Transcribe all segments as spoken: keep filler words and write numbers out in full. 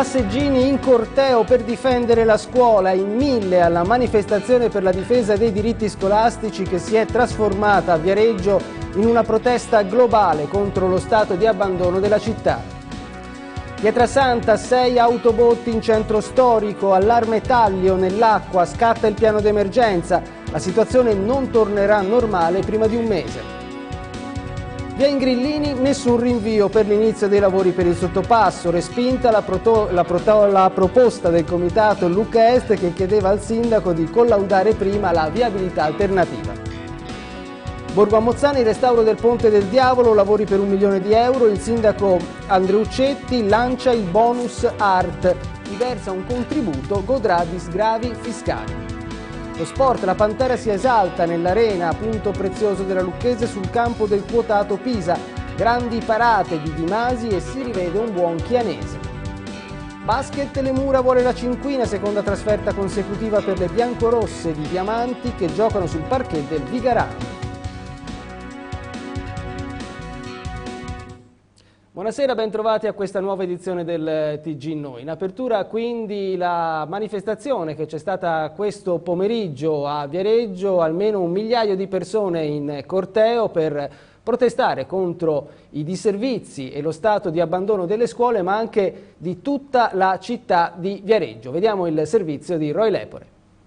Passeggini in corteo per difendere la scuola, in mille alla manifestazione per la difesa dei diritti scolastici che si è trasformata a Viareggio in una protesta globale contro lo stato di abbandono della città. Pietrasanta, sei autobotti in centro storico, allarme taglio nell'acqua, scatta il piano d'emergenza. La situazione non tornerà normale prima di un mese. Via Ingrillini, nessun rinvio per l'inizio dei lavori per il sottopasso, respinta la, proto, la, proto, la proposta del comitato Lucca Est che chiedeva al sindaco di collaudare prima la viabilità alternativa. Borgo a Mozzani, restauro del Ponte del Diavolo, lavori per un milione di euro, il sindaco Andreuccetti lancia il bonus art, chi versa un contributo godrà di sgravi fiscali. Lo sport, la Pantera si esalta nell'arena, punto prezioso della Lucchese sul campo del quotato Pisa. Grandi parate di Di Masi e si rivede un buon Chianese. Basket, le Mura vuole la cinquina, seconda trasferta consecutiva per le biancorosse di Diamanti che giocano sul parquet del Vigarano. Buonasera, ben trovati a questa nuova edizione del T G Noi. In apertura quindi la manifestazione che c'è stata questo pomeriggio a Viareggio, almeno un migliaio di persone in corteo per protestare contro i disservizi e lo stato di abbandono delle scuole, ma anche di tutta la città di Viareggio. Vediamo il servizio di Roy Lepore.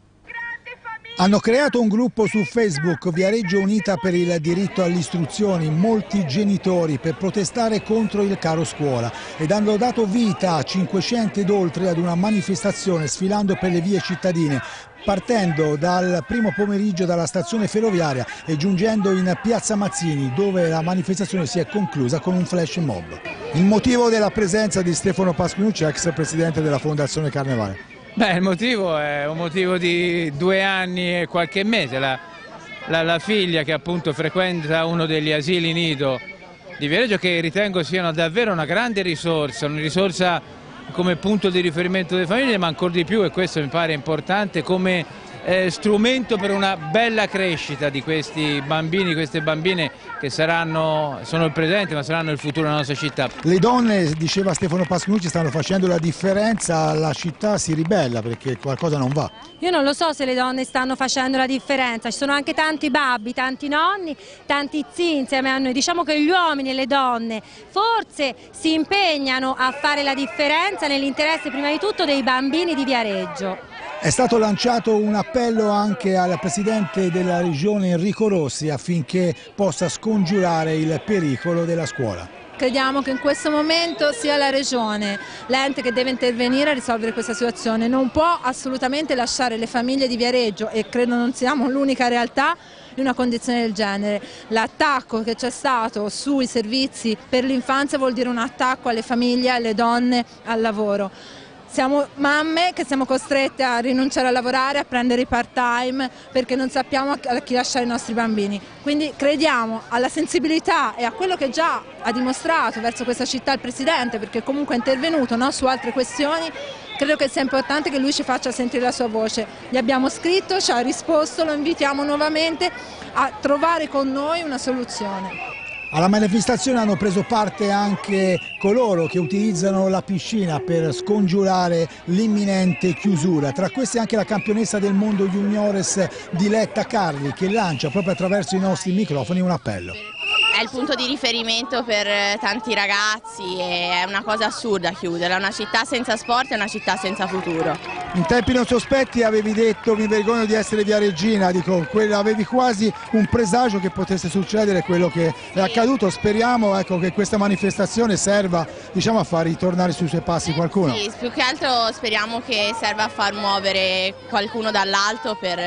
Hanno creato un gruppo su Facebook, Viareggio Unita per il diritto all'istruzione, molti genitori per protestare contro il caro scuola ed hanno dato vita a cinquecento ed oltre ad una manifestazione sfilando per le vie cittadine, partendo dal primo pomeriggio dalla stazione ferroviaria e giungendo in Piazza Mazzini, dove la manifestazione si è conclusa con un flash mob. Il motivo della presenza di Stefano Pasquinucci, ex presidente della Fondazione Carnevale. Beh, il motivo è un motivo di due anni e qualche mese. La, la, la figlia che appunto frequenta uno degli asili nido di Viareggio, che ritengo siano davvero una grande risorsa, una risorsa come punto di riferimento delle famiglie, ma ancora di più, e questo mi pare importante, come eh, strumento per una bella crescita di questi bambini, queste bambine che saranno, sono il presente ma saranno il futuro della nostra città. Le donne, diceva Stefano Pasquinucci, stanno facendo la differenza, la città si ribella perché qualcosa non va. Io non lo so se le donne stanno facendo la differenza, ci sono anche tanti babbi, tanti nonni, tanti zii insieme a noi. Diciamo che gli uomini e le donne forse si impegnano a fare la differenza nell'interesse prima di tutto dei bambini di Viareggio. È stato lanciato un appello anche al Presidente della Regione Enrico Rossi affinché possa scongiurare il pericolo della scuola. Crediamo che in questo momento sia la Regione l'ente che deve intervenire a risolvere questa situazione, non può assolutamente lasciare le famiglie di Viareggio, e credo non siamo l'unica realtà, in una condizione del genere. L'attacco che c'è stato sui servizi per l'infanzia vuol dire un attacco alle famiglie, alle donne, al lavoro. Siamo mamme che siamo costrette a rinunciare a lavorare, a prendere i part time perché non sappiamo a chi lasciare i nostri bambini. Quindi crediamo alla sensibilità e a quello che già ha dimostrato verso questa città il Presidente, perché comunque è intervenuto, no, su altre questioni. Credo che sia importante che lui ci faccia sentire la sua voce. Gli abbiamo scritto, ci ha risposto, lo invitiamo nuovamente a trovare con noi una soluzione. Alla manifestazione hanno preso parte anche coloro che utilizzano la piscina per scongiurare l'imminente chiusura. Tra questi anche la campionessa del mondo juniores Diletta Carli, che lancia proprio attraverso i nostri microfoni un appello. È il punto di riferimento per tanti ragazzi e è una cosa assurda chiuderla. Una città senza sport è una città senza futuro. In tempi non sospetti avevi detto mi vergogno di essere viareggina, dico, avevi quasi un presagio che potesse succedere quello che è accaduto. Speriamo, ecco, che questa manifestazione serva, diciamo, a far ritornare sui suoi passi qualcuno. Sì, più che altro speriamo che serva a far muovere qualcuno dall'alto per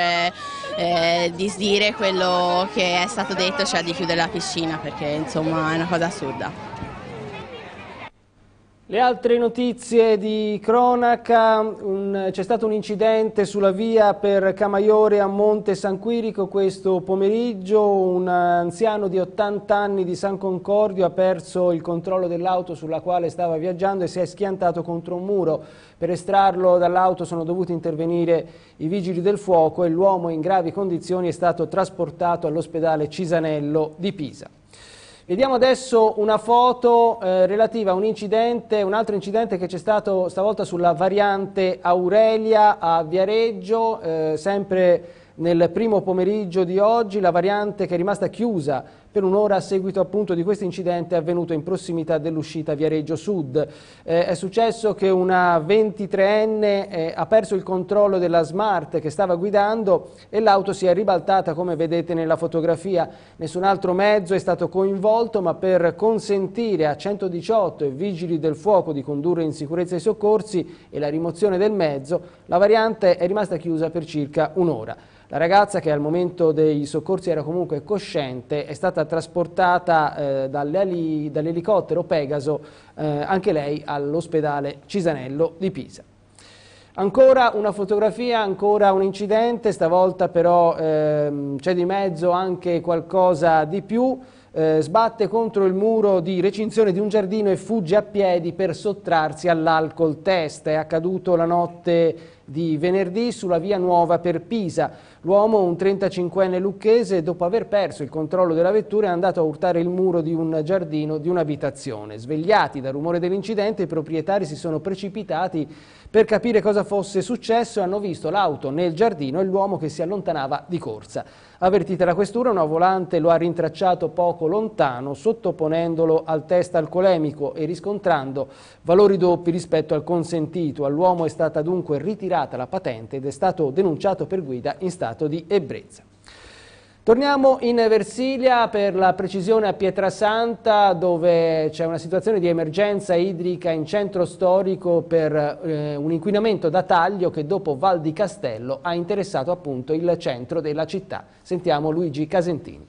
eh, disdire quello che è stato detto, cioè di chiudere la piscina, perché insomma è una cosa assurda. Le altre notizie di cronaca, c'è stato un incidente sulla via per Camaiore a Monte San Quirico questo pomeriggio. Un anziano di ottanta anni di San Concordio ha perso il controllo dell'auto sulla quale stava viaggiando e si è schiantato contro un muro. Per estrarlo dall'auto sono dovuti intervenire i vigili del fuoco e l'uomo in gravi condizioni è stato trasportato all'ospedale Cisanello di Pisa. Vediamo adesso una foto eh, relativa a un incidente, un altro incidente che c'è stato stavolta sulla variante Aurelia a Viareggio, eh, sempre nel primo pomeriggio di oggi, la variante che è rimasta chiusa per un'ora a seguito appunto di questo incidente avvenuto in prossimità dell'uscita Viareggio Sud. Eh, è successo che una ventitreenne eh, ha perso il controllo della Smart che stava guidando e l'auto si è ribaltata, come vedete nella fotografia. Nessun altro mezzo è stato coinvolto, ma per consentire a centodiciotto e vigili del fuoco di condurre in sicurezza i soccorsi e la rimozione del mezzo, la variante è rimasta chiusa per circa un'ora. La ragazza, che al momento dei soccorsi era comunque cosciente, è stata trasportata eh, dall'elicottero Pegaso, eh, anche lei all'ospedale Cisanello di Pisa. Ancora una fotografia, ancora un incidente, stavolta però ehm, c'è di mezzo anche qualcosa di più. Eh, sbatte contro il muro di recinzione di un giardino e fugge a piedi per sottrarsi all'alcol test. È accaduto la notte di venerdì sulla via Nuova per Pisa. L'uomo, un trentacinquenne lucchese, dopo aver perso il controllo della vettura è andato a urtare il muro di un giardino di un'abitazione. Svegliati dal rumore dell'incidente, i proprietari si sono precipitati per capire cosa fosse successo e hanno visto l'auto nel giardino e l'uomo che si allontanava di corsa. Avvertita la questura, una volante lo ha rintracciato poco lontano, sottoponendolo al test alcolemico e riscontrando valori doppi rispetto al consentito. All'uomo è stata dunque ritirata la patente ed è stato denunciato per guida in stato di ebbrezza. Torniamo in Versilia, per la precisione a Pietrasanta, dove c'è una situazione di emergenza idrica in centro storico per eh, un inquinamento da taglio che dopo Val di Castello ha interessato appunto il centro della città. Sentiamo Luigi Casentini.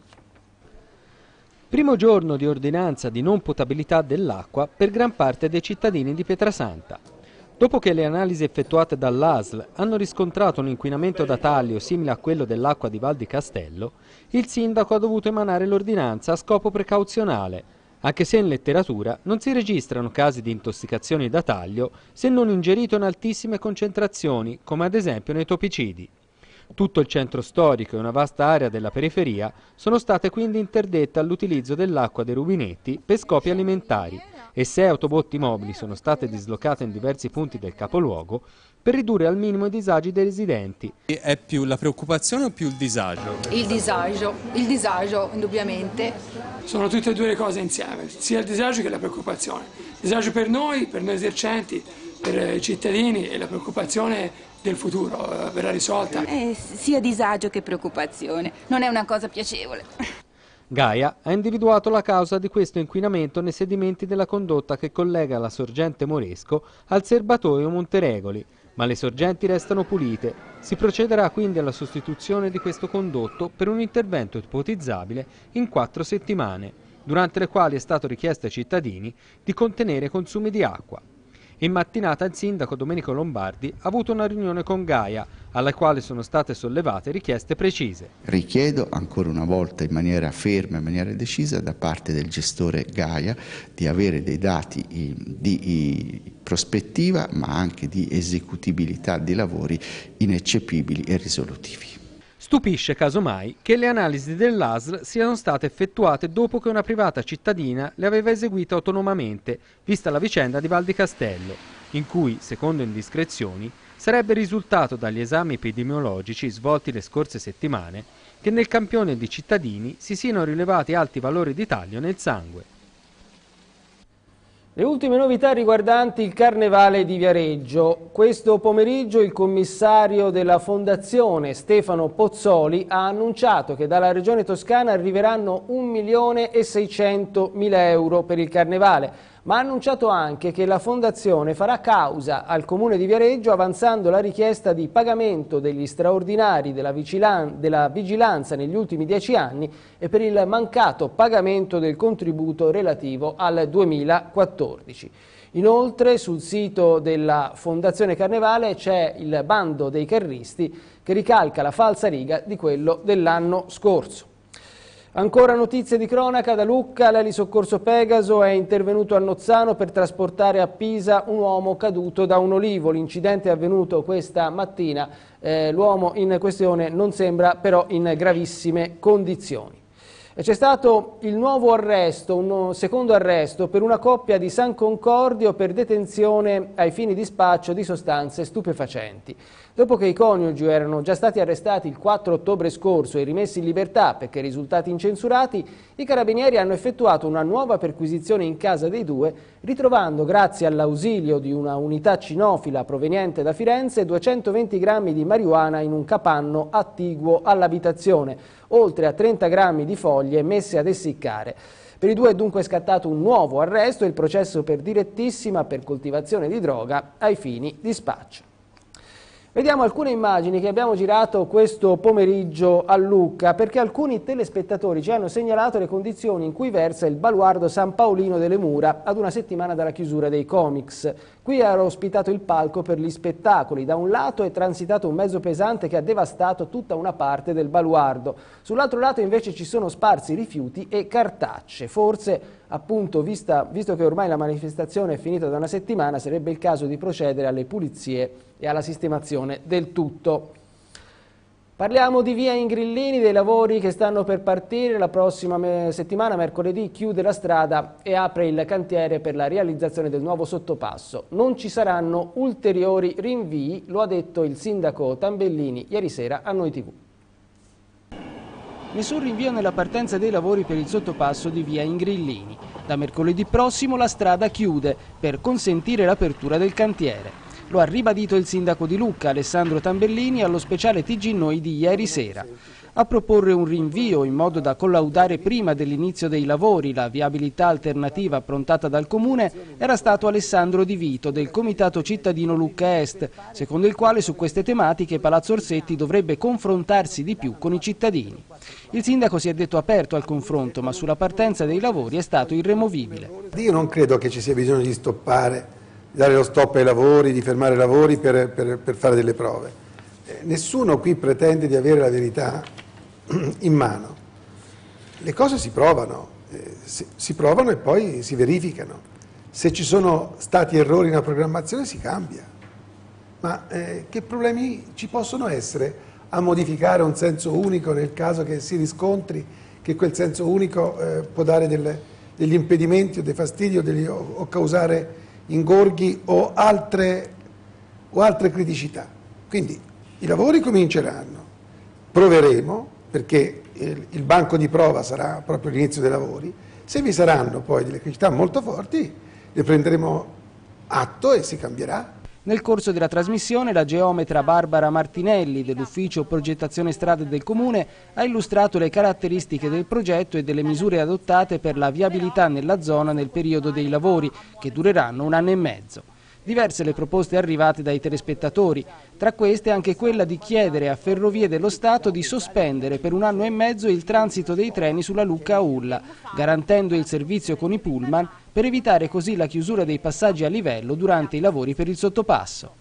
Primo giorno di ordinanza di non potabilità dell'acqua per gran parte dei cittadini di Pietrasanta. Dopo che le analisi effettuate dall'A S L hanno riscontrato un inquinamento da taglio simile a quello dell'acqua di Val di Castello, il sindaco ha dovuto emanare l'ordinanza a scopo precauzionale, anche se in letteratura non si registrano casi di intossicazioni da taglio se non ingerito in altissime concentrazioni, come ad esempio nei topicidi. Tutto il centro storico e una vasta area della periferia sono state quindi interdette all'utilizzo dell'acqua dei rubinetti per scopi alimentari e sei autobotti mobili sono state dislocate in diversi punti del capoluogo per ridurre al minimo i disagi dei residenti. È più la preoccupazione o più il disagio? Il disagio, il disagio indubbiamente. Sono tutte e due le cose insieme, sia il disagio che la preoccupazione. Il disagio per noi, per noi esercenti, per i cittadini e la preoccupazione del futuro eh, verrà risolta. Eh, sia disagio che preoccupazione, non è una cosa piacevole. Gaia ha individuato la causa di questo inquinamento nei sedimenti della condotta che collega la sorgente Moresco al serbatoio Monteregoli, ma le sorgenti restano pulite. Si procederà quindi alla sostituzione di questo condotto per un intervento ipotizzabile in quattro settimane, durante le quali è stato richiesto ai cittadini di contenere consumi di acqua. In mattinata il sindaco Domenico Lombardi ha avuto una riunione con Gaia, alla quale sono state sollevate richieste precise. Richiedo ancora una volta in maniera ferma, in maniera decisa da parte del gestore Gaia di avere dei dati di prospettiva ma anche di esecutibilità di lavori ineccepibili e risolutivi. Stupisce casomai che le analisi dell'A S L siano state effettuate dopo che una privata cittadina le aveva eseguite autonomamente, vista la vicenda di Val di Castello, in cui, secondo indiscrezioni, sarebbe risultato dagli esami epidemiologici svolti le scorse settimane che nel campione di cittadini si siano rilevati alti valori di taglio nel sangue. Le ultime novità riguardanti il Carnevale di Viareggio. Questo pomeriggio il commissario della Fondazione Stefano Pozzoli ha annunciato che dalla Regione Toscana arriveranno un milione e seicentomila euro per il Carnevale, ma ha annunciato anche che la Fondazione farà causa al Comune di Viareggio avanzando la richiesta di pagamento degli straordinari della vigilanza negli ultimi dieci anni e per il mancato pagamento del contributo relativo al duemilaquattordici. Inoltre sul sito della Fondazione Carnevale c'è il bando dei carristi che ricalca la falsariga di quello dell'anno scorso. Ancora notizie di cronaca da Lucca, l'elisoccorso Pegaso è intervenuto a Nozzano per trasportare a Pisa un uomo caduto da un olivo. L'incidente è avvenuto questa mattina, eh, l'uomo in questione non sembra però in gravissime condizioni. E c'è stato il nuovo arresto, un secondo arresto per una coppia di San Concordio per detenzione ai fini di spaccio di sostanze stupefacenti. Dopo che i coniugi erano già stati arrestati il quattro ottobre scorso e rimessi in libertà perché risultati incensurati, i carabinieri hanno effettuato una nuova perquisizione in casa dei due, ritrovando, grazie all'ausilio di una unità cinofila proveniente da Firenze, duecentoventi grammi di marijuana in un capanno attiguo all'abitazione, oltre a trenta grammi di foglie messe ad essiccare. Per i due è dunque scattato un nuovo arresto e il processo per direttissima per coltivazione di droga ai fini di spaccio. Vediamo alcune immagini che abbiamo girato questo pomeriggio a Lucca, perché alcuni telespettatori ci hanno segnalato le condizioni in cui versa il baluardo San Paolino delle Mura ad una settimana dalla chiusura dei comics. Qui era ospitato il palco per gli spettacoli. Da un lato è transitato un mezzo pesante che ha devastato tutta una parte del baluardo. Sull'altro lato invece ci sono sparsi rifiuti e cartacce. Forse, appunto, vista, visto che ormai la manifestazione è finita da una settimana, sarebbe il caso di procedere alle pulizie e alla sistemazione del tutto. Parliamo di via Ingrillini, dei lavori che stanno per partire. La prossima settimana, mercoledì, chiude la strada e apre il cantiere per la realizzazione del nuovo sottopasso. Non ci saranno ulteriori rinvii, lo ha detto il sindaco Tambellini ieri sera a Noi tivù. Nessun rinvio nella partenza dei lavori per il sottopasso di via Ingrillini. Da mercoledì prossimo la strada chiude per consentire l'apertura del cantiere. Lo ha ribadito il sindaco di Lucca, Alessandro Tambellini, allo speciale T G Noi di ieri sera. A proporre un rinvio in modo da collaudare prima dell'inizio dei lavori la viabilità alternativa approntata dal Comune era stato Alessandro Di Vito del Comitato Cittadino Lucca Est, secondo il quale su queste tematiche Palazzo Orsetti dovrebbe confrontarsi di più con i cittadini. Il sindaco si è detto aperto al confronto, ma sulla partenza dei lavori è stato irremovibile. Io non credo che ci sia bisogno di stoppare, di dare lo stop ai lavori, di fermare i lavori per, per, per fare delle prove. Eh, nessuno qui pretende di avere la verità in mano. Le cose si provano, eh, si, si provano e poi si verificano. Se ci sono stati errori nella programmazione si cambia. Ma eh, che problemi ci possono essere a modificare un senso unico nel caso che si riscontri che quel senso unico eh, può dare delle, degli impedimenti o dei fastidi o, degli, o, o causare ingorghi o altre, o altre criticità. Quindi i lavori cominceranno, proveremo, perché il, il banco di prova sarà proprio l'inizio dei lavori. Se vi saranno poi delle criticità molto forti, ne prenderemo atto e si cambierà. Nel corso della trasmissione la geometra Barbara Martinelli dell'Ufficio Progettazione Strade del Comune ha illustrato le caratteristiche del progetto e delle misure adottate per la viabilità nella zona nel periodo dei lavori, che dureranno un anno e mezzo. Diverse le proposte arrivate dai telespettatori, tra queste anche quella di chiedere a Ferrovie dello Stato di sospendere per un anno e mezzo il transito dei treni sulla Lucca a Ulla, garantendo il servizio con i pullman per evitare così la chiusura dei passaggi a livello durante i lavori per il sottopasso.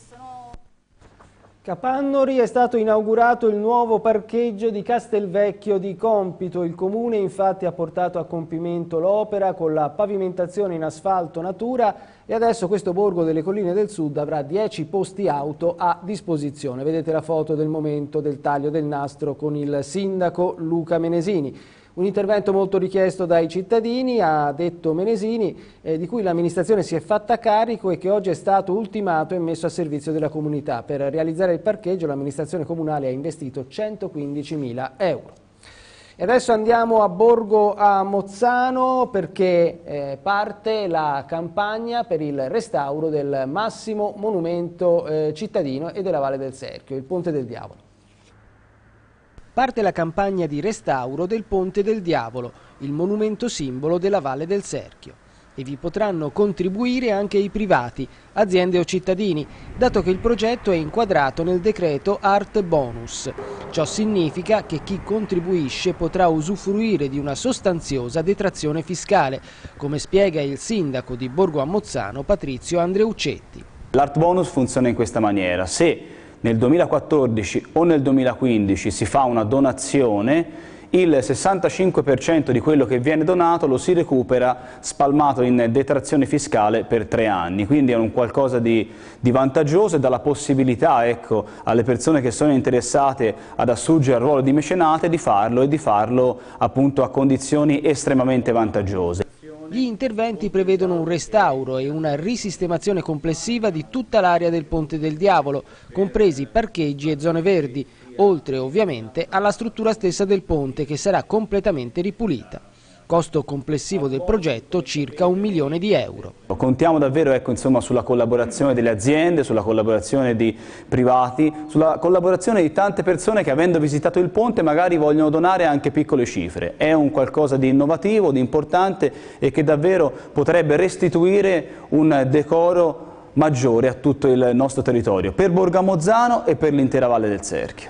Capannori è stato inaugurato il nuovo parcheggio di Castelvecchio di Compito. Il Comune infatti ha portato a compimento l'opera con la pavimentazione in asfalto natura e adesso questo borgo delle Colline del Sud avrà dieci posti auto a disposizione. Vedete la foto del momento del taglio del nastro con il sindaco Luca Menesini. Un intervento molto richiesto dai cittadini, ha detto Menesini, eh, di cui l'amministrazione si è fatta carico e che oggi è stato ultimato e messo a servizio della comunità. Per realizzare il parcheggio l'amministrazione comunale ha investito centoquindicimila euro. E adesso andiamo a Borgo a Mozzano perché eh, parte la campagna per il restauro del massimo monumento eh, cittadino e della Valle del Serchio, il Ponte del Diavolo. Parte la campagna di restauro del Ponte del Diavolo, il monumento simbolo della Valle del Serchio. E vi potranno contribuire anche i privati, aziende o cittadini, dato che il progetto è inquadrato nel decreto Art Bonus. Ciò significa che chi contribuisce potrà usufruire di una sostanziosa detrazione fiscale, come spiega il sindaco di Borgo a Mozzano, Patrizio Andreuccetti. L'Art Bonus funziona in questa maniera: se nel duemilaquattordici o nel duemilaquindici si fa una donazione, il sessantacinque per cento di quello che viene donato lo si recupera spalmato in detrazione fiscale per tre anni, quindi è un qualcosa di, di vantaggioso e dà la possibilità, ecco, alle persone che sono interessate ad assurgere al ruolo di mecenate di farlo e di farlo appunto a condizioni estremamente vantaggiose. Gli interventi prevedono un restauro e una risistemazione complessiva di tutta l'area del Ponte del Diavolo, compresi parcheggi e zone verdi, oltre ovviamente alla struttura stessa del ponte che sarà completamente ripulita. Costo complessivo del progetto circa un milione di euro. Contiamo davvero ecco, insomma, sulla collaborazione delle aziende, sulla collaborazione di privati, sulla collaborazione di tante persone che avendo visitato il ponte magari vogliono donare anche piccole cifre. È un qualcosa di innovativo, di importante e che davvero potrebbe restituire un decoro maggiore a tutto il nostro territorio, per Borgamozzano e per l'intera Valle del Serchio.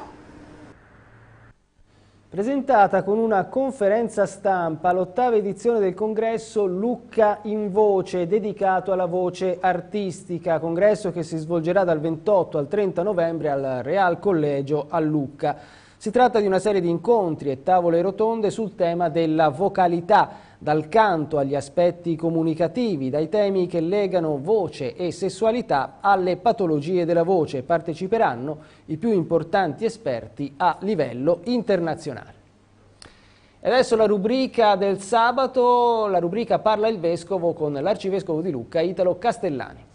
Presentata con una conferenza stampa l'ottava edizione del congresso Lucca in Voce, dedicato alla voce artistica, congresso che si svolgerà dal ventotto al trenta novembre al Real Collegio a Lucca. Si tratta di una serie di incontri e tavole rotonde sul tema della vocalità, dal canto agli aspetti comunicativi, dai temi che legano voce e sessualità alle patologie della voce. Parteciperanno i più importanti esperti a livello internazionale. E adesso la rubrica del sabato, la rubrica Parla il Vescovo con l'arcivescovo di Lucca, Italo Castellani.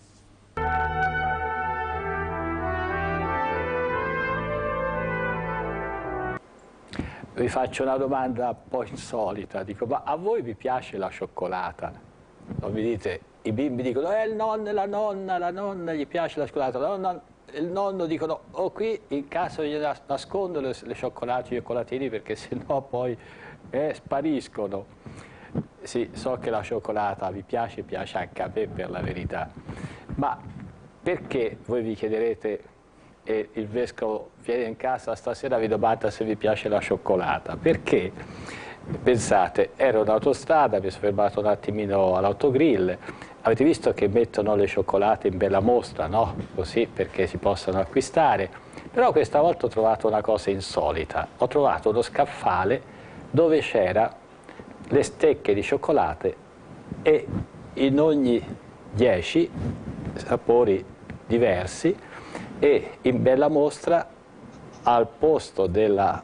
Vi faccio una domanda un po' insolita, dico, ma a voi vi piace la cioccolata? Non mi dite, i bimbi dicono, eh il nonno e la nonna, la nonna gli piace la cioccolata, la nonna, il nonno dicono, oh qui in casa gli nascondo le, le cioccolate, i cioccolatini perché sennò poi eh, spariscono. Sì, so che la cioccolata vi piace, piace anche a me per la verità, ma perché voi vi chiederete, e il vescovo viene in casa stasera vi domanda se vi piace la cioccolata? Perché? Pensate, ero in autostrada, mi sono fermato un attimino all'autogrill, avete visto che mettono le cioccolate in bella mostra, no? Così perché si possono acquistare, però questa volta ho trovato una cosa insolita, ho trovato uno scaffale dove c'era le stecche di cioccolate e in ogni dieci sapori diversi e in bella mostra al posto della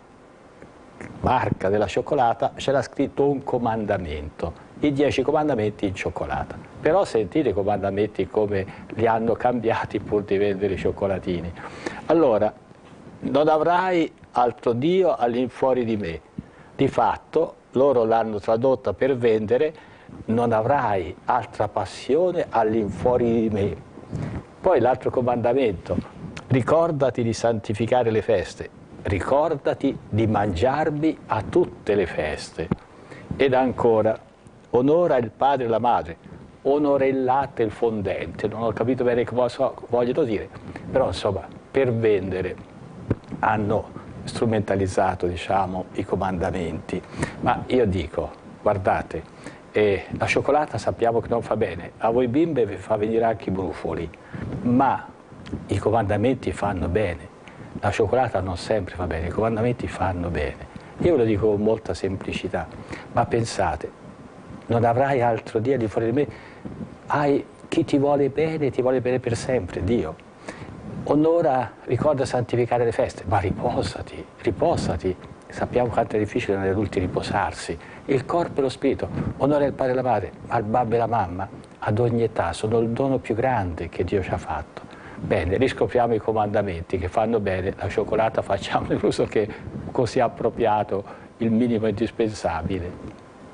marca della cioccolata c'era scritto un comandamento, i dieci comandamenti in cioccolata. Però sentite i comandamenti come li hanno cambiati pur di vendere i cioccolatini. Allora, non avrai altro Dio all'infuori di me. Di fatto loro l'hanno tradotta per vendere, non avrai altra passione all'infuori di me. Poi l'altro comandamento, ricordati di santificare le feste, ricordati di mangiarmi a tutte le feste. Ed ancora, onora il padre e la madre, onora il latte e il fondente, non ho capito bene cosa vogliono dire, però insomma per vendere hanno strumentalizzato diciamo i comandamenti. Ma io dico, guardate, eh, la cioccolata sappiamo che non fa bene, a voi bimbe vi fa venire anche i brufoli, ma i comandamenti fanno bene, la cioccolata non sempre fa bene, i comandamenti fanno bene. Io ve lo dico con molta semplicità, ma pensate, non avrai altro Dio di fuori di me, hai chi ti vuole bene, ti vuole bene per sempre, Dio. Onora, ricorda santificare le feste, ma riposati, riposati. Sappiamo quanto è difficile negli adulti riposarsi. Il corpo e lo spirito, onora il padre e la madre, al babbo e la mamma, ad ogni età, sono il dono più grande che Dio ci ha fatto. Bene, riscopriamo i comandamenti che fanno bene, la cioccolata facciamo l'uso che così appropriato, il minimo indispensabile.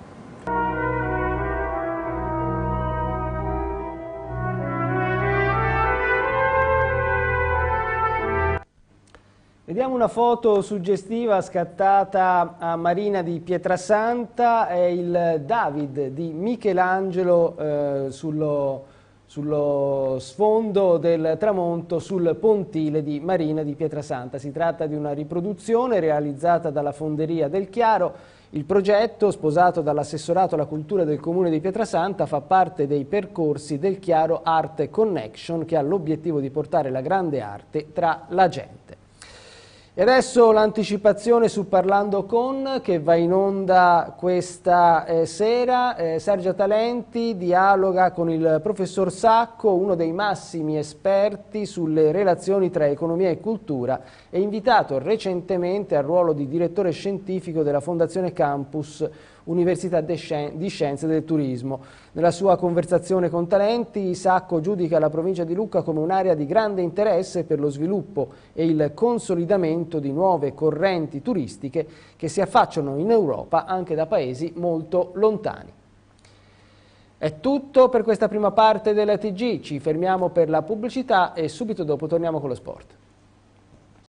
Vediamo una foto suggestiva scattata a Marina di Pietrasanta, è il David di Michelangelo eh, sullo, sullo sfondo del tramonto sul pontile di Marina di Pietrasanta. Si tratta di una riproduzione realizzata dalla Fonderia del Chiaro. Il progetto, sposato dall'assessorato alla cultura del comune di Pietrasanta, fa parte dei percorsi del Chiaro Art Connection, che ha l'obiettivo di portare la grande arte tra la gente. E adesso l'anticipazione su Parlando con, che va in onda questa eh, sera. Eh, Sergio Talenti dialoga con il professor Sacco, uno dei massimi esperti sulle relazioni tra economia e cultura, e invitato recentemente al ruolo di direttore scientifico della Fondazione Campus Università di Scienze del Turismo. Nella sua conversazione con Talenti, Sacco giudica la provincia di Lucca come un'area di grande interesse per lo sviluppo e il consolidamento di nuove correnti turistiche che si affacciano in Europa anche da paesi molto lontani. È tutto per questa prima parte della T G, ci fermiamo per la pubblicità e subito dopo torniamo con lo sport.